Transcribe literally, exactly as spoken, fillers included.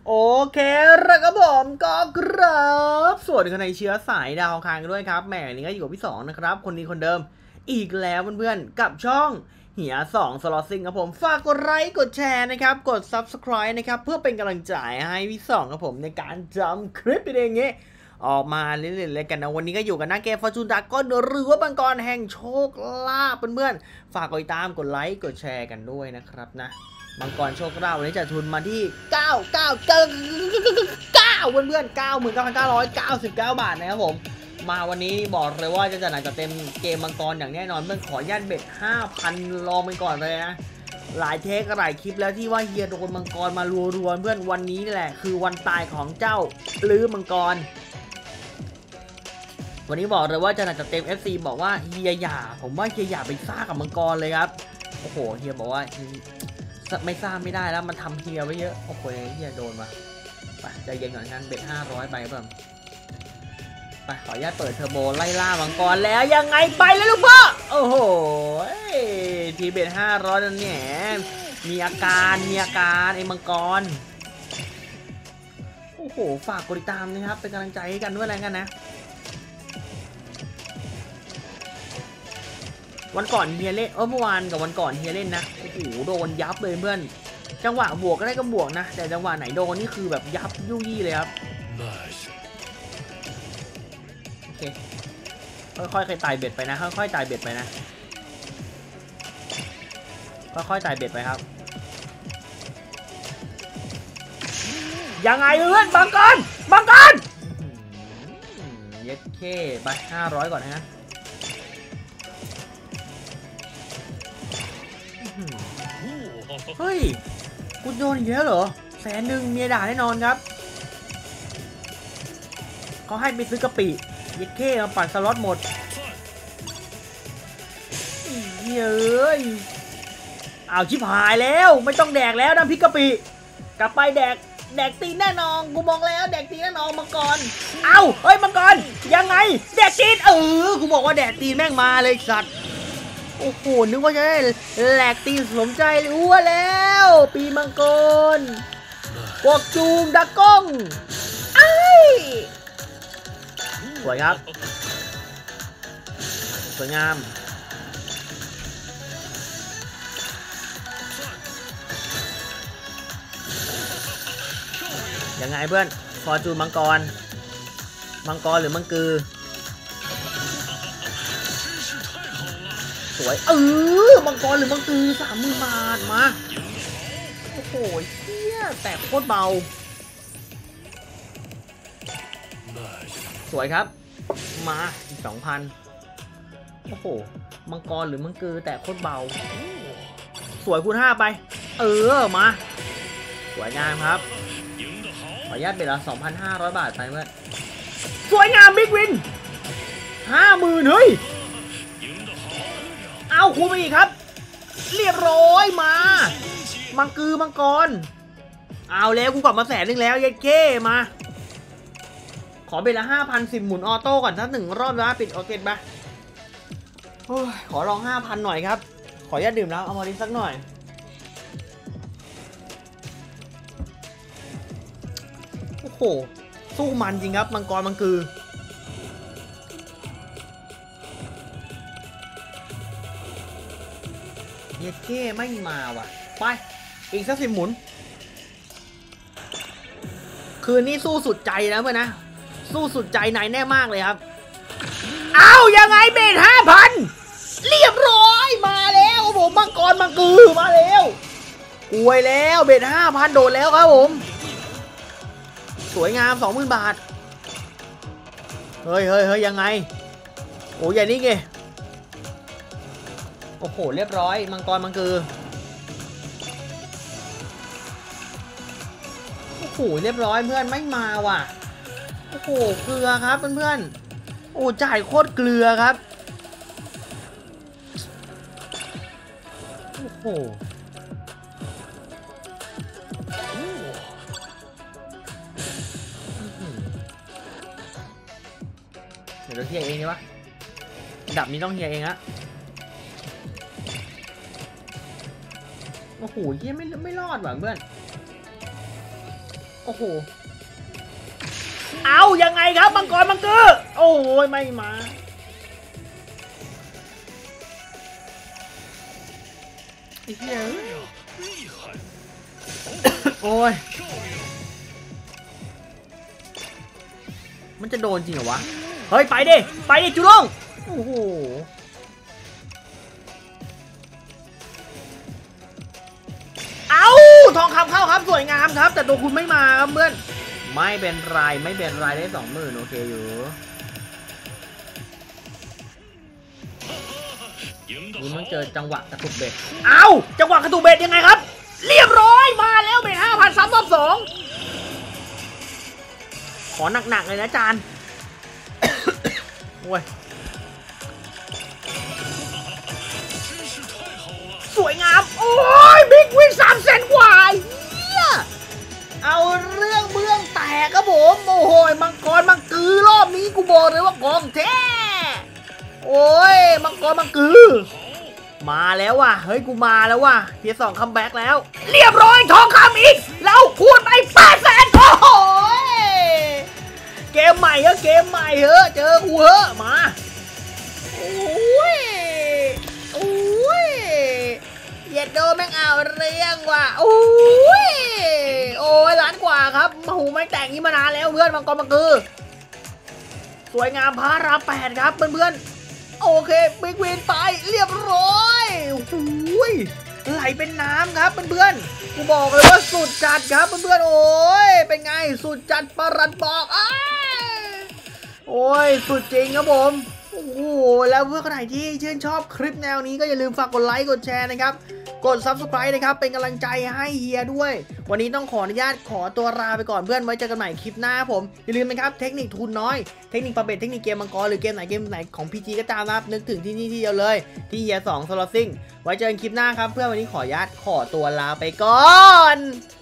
โอเคแล้วก็ผมก็ครับสวัสดีคนในเชื้อสายดาวคางกันด้วยครับแหมนี่ก็อยู่กับพี่สองนะครับคนนี้คนเดิมอีกแล้วเพื่อนๆกับช่องเหียสองสล็อตซิงครับผมฝากกดไลค์กดแชร์นะครับกด ซับสไครบ์ นะครับเพื่อเป็นกำลังใจให้พี่สองครับผมในการทำคลิปอย่างเงี้ยออกมาเรื่อยๆกันนะวันนี้ก็อยู่กันหน้าเกมฟอร์จูนดราก้อนหรือว่าบังกรแห่งโชคลาภเพื่อนๆฝากกดติดตามกดไลค์กดแชร์กันด้วยนะครับนะมังกรโชคลาภวันนี้จะทุนมาที่เก้า เก้า เก้า เก้าเพื่อนๆ เก้าหมื่นเก้าพันเก้าร้อยเก้าสิบเก้า บาทนะครับผมมาวันนี้บอกเลยว่าจะจัดหนักจัดเต็มเกมมังกรอย่างแน่นอนเพื่อนขอยัดเบ็ด ห้าพัน ลองไปก่อนเลยนะหลายเทคหลายคลิปแล้วที่ว่าเฮียโดนมังกรมารัวๆเพื่อนวันนี้นี่แหละคือวันตายของเจ้าลือมังกรวันนี้บอกเลยว่าจะหนักจัดเต็ม เอฟ ซี บอกว่าเฮียอย่าผมว่าเฮียอย่าไปซ่ากับมังกรเลยครับโอ้โหเฮียบอกว่าไม่ซ่าไม่ได้แล้วมันทำเฮียไว้เยอะโอ้โหเฮียโดนมาไปใจเย็นหน่อยงั้นเบ็ดห้าร้อยไปเพิ่มไปขออนุญาตเปิดเทอร์โบไล่ล่ามังกรแล้วยังไงไปเลยลูกพ่อโอ้โหทีเบ็ดห้าร้อยนั่นแหละมีอาการมีอาการไอ้มังกรโอ้โหฝากกดติดตามนะครับเป็นกำลังใจให้กันด้วยอะไรกันนะวันก่อนเฮียเล่นเออเมื่อวานกับวันก่อนเฮียเล่นนะโอ้โหโดนยับเลยเพื่อนจังหวะบวกก็ได้ก็บวกนะแต่จังหวะไหนโดนนี่คือแบบยับยุ่ยี่เลยครับโอเคค่อยๆไต่เบ็ดไปนะค่อยๆไต่เบ็ดไปนะค่อยๆไต่เบ็ดไปครับยังไงเพื่อนบังกรบังกรเย็ดเคไปห้าร้อยก่อนนะเฮ้ยกูโดนอีกแล้วเหรอแสนหนึ่งเมียด่าแน่นอนครับเขาให้ไปซื้อกะปิเย็ดเคมาปั่นสล็อตหมดเฮ้ยเอาชิบหายแล้วไม่ต้องแดกแล้วน้ำพริกกะปิกลับไปแดกแดกตีนแน่นอนกูมองแล้วแดกตีนแน่นอนมังกรเอาเฮ้ยมังกรยังไงแดกตีนเออกูบอกว่าแดกตีนแม่งมาเลยสัตว์โอ้โหนึกว่าจะได้แหลกตีนสมใจรู้ว่าแล้วปีมังกรพวกจูงดักก้องไอ้สวยครับสวยงามยังไงเพื่อนฟอร์จูนมังกรมังกรหรือมังกือสวยเออมังกรหรือมังกือสามหมื่นบาทมาโอ้โหเฮียแตกโคตรเบาสวยครับมาอีกสองพันโอ้โหมังกรหรือมังกือแตกโคตรเบาสวยคูณห้าไปเออมาสวยงามครับขออนุญาตเป็นละ สองพันห้าร้อย บาทไปเพื่อนสวยงามบิ๊กวิน ห้าหมื่น เฮ้ยเอาคูณไปอีกครับเรียบร้อยมามังกือมังกรเอาแล้วกูกลับมาแสนนึงแล้วเย้เก้มาขอเป็นละ ห้าพัน สิบหมุนออโต้ก่อนสักหนึ่งรอบนะปิดโอเคปะขอลอง ห้าพัน หน่อยครับขออนุญาตดื่มแล้วเอามาดิสักหน่อยโอ้โหสู้มันจริงครับมังกรมังกือเย็ดเก้ไม่มาว่ะไปอีกสักสิบหมุนคืนนี้สู้สุดใจนะเพื่อนนะสู้สุดใจไหนแน่มากเลยครับเอายังไงเบนห้าพันเรียบร้อยมาแล้วผมมังกรมังกือมาแล้วอวยแล้วเบนห้าพันโดดแล้วครับผมสวยงาม สองหมื่น บาทเฮ้ยเฮ้ยเฮ้ยยังไงโอ้ยอย่างนี้ไงโอ้โหเรียบร้อยมังกรมังกือโอ้โหเรียบร้อยเพื่อนไม่มาว่ะโอ้โหเกลือครับเพื่อนๆโอ้จ่ายโคตรเกลือครับโอ้โหเดี๋ยวเราเฮียเองดีวะดับนี้ต้องเฮียเองอะโอ้โหเฮียไม่ไม่รอดว่ะเพื่อนโอ้โหเอายังไงครับมังกรมังกือโอ้ยไม่มาไอ้เหี้ยโอ้ยมันจะโดนจริงเหรอวะเฮ้ยไปดิไปดิจุลงโอ้โหเอาทองคำเข้าครับสวยงามครับแต่ตัวคุณไม่มาครับเพื่อนไม่เป็นไรไม่เป็นไรได้สองหมื่นโอเคอยู่นี่มันเจอจังหวะกระตุกเบ็ดเอาจังหวะกระตุกเบ็ดยังไงครับเรียบร้อยมาแล้วเบ็ดห้าพันซ้ำรอบสองขอหนักๆเลยนะจานโอ้ยสวยงามโอ้ยบิ๊กวิ่งสามเซนกว่าเฮียเอาเรื่องเมืองแตกครับผมโอ้โหมังกรมังกือรอบนี้กูบอกเลยว่ากองแท้โอ้ยมังกรมังกือมาแล้วว่ะเฮ้ยกูมาแล้วว่ะเพียร์สองคัมแบ็กแล้วเรียบร้อยทองคำอีกแล้วคูณไปแปดแสนโอ้โหเกมใหม่เหรอเกมใหม่เหรอเจอกูเหรอมาโอ้ยโอ้ยเย็ดโดแม่งเอาเรื่องว่ะโอ้ยโอ้ยล้านกว่าครับมาหูไม่แต่งนี้มานานแล้วเพื่อนมังกรมังกือสวยงามพาราแปดครับเพื่อนๆโอเคบิ๊กวินไปเรียบร้อยโอ้ยไหลเป็นน้ำครับเพื่อนๆกูบอกเลยว่าสุดจัดครับเพื่อนๆโอ้ยเป็นไงสุดจัดประหลัดบอกอ้าโอ้ยสุดจริงครับผมโอ้โหแล้วเพื่อนคนไหนที่ชื่นชอบคลิปแนวนี้ก็อย่าลืมฝากกดไลค์กดแชร์นะครับกด ซับสไครบ์ นะครับเป็นกำลังใจให้เฮียด้วยวันนี้ต้องขออนุญาตขอตัวลาไปก่อนเพื่อนไว้เจอกันใหม่คลิปหน้าผมอย่าลืมนะครับเทคนิคทุนน้อยเทคนิคประเภทเทคนิคเกมมังกรหรือเกมไหนเกมไหนของ พี จี ก็ตามนะครับนึกถึงที่นี่ที่เดียวเลยที่เฮียสองสล็อตซิ่งไว้เจอกันคลิปหน้าครับเพื่อนวันนี้ขออนุญาตขอตัวลาไปก่อน